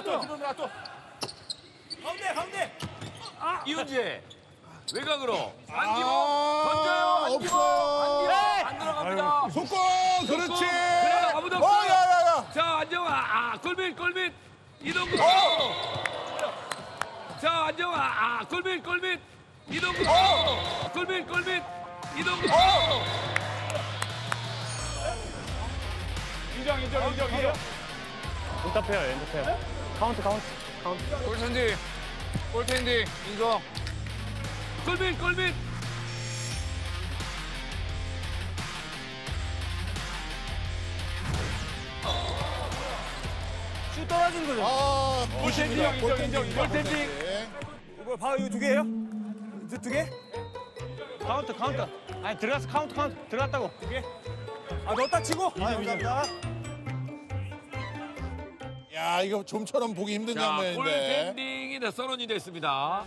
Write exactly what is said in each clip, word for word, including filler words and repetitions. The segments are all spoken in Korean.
놔둬, 뒤로 놔둬. 가운데, 가운데. 아, 이훈재 외곽으로 안기모 아, 던져요. 안기모 없어요. 안기모 안 들어갑니다. 속공, 그렇지. 그래 아무도 어, 없어요. 야, 야, 야. 자 안정아, 아 골밑 골밑 이동국. 어. 자 안정아, 아 골밑 골밑 이동국. 어. 골밑 골밑 이동국. 어. 인정, 인정, 인정, 인정. 엔터페어, 엔터페어. 카운트, 카운트, 카운트. 골텐디, 골텐디, 인정. 골밑 골밑. 슛 떨어진 거죠. 아, 골텐디 형, 인정, 인정, 인정. 골텐디. 뭐, 봐, 이거 두 개예요? 두, 두 개? 카운트, 카운트. 아니, 들어갔어, 카운트, 카운트. 들어갔다고. 두 개? 아, 넣었다 치고. 아, 감사합니다. 야, 이거 좀처럼 보기 힘든 자 장면인데. 골텐딩이 네, 선언이 됐습니다.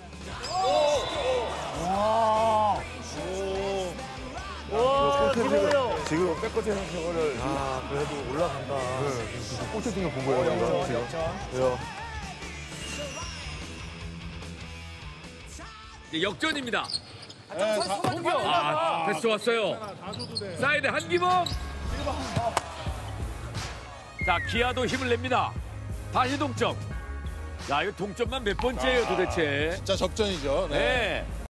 와, 기본이요. 지금 백코트 저거를 아 그래도 올라간다. 꼴찌팅을 본 거예요. 지금. 그래요. 이제 역전입니다. 네, 다- 아 패스 왔어요. 사이드 한기범. 자 기아도 힘을 냅니다. 다시 동점. 야 이거 동점만 몇 번째예요 도대체. 진짜 접전이죠. 네. 네.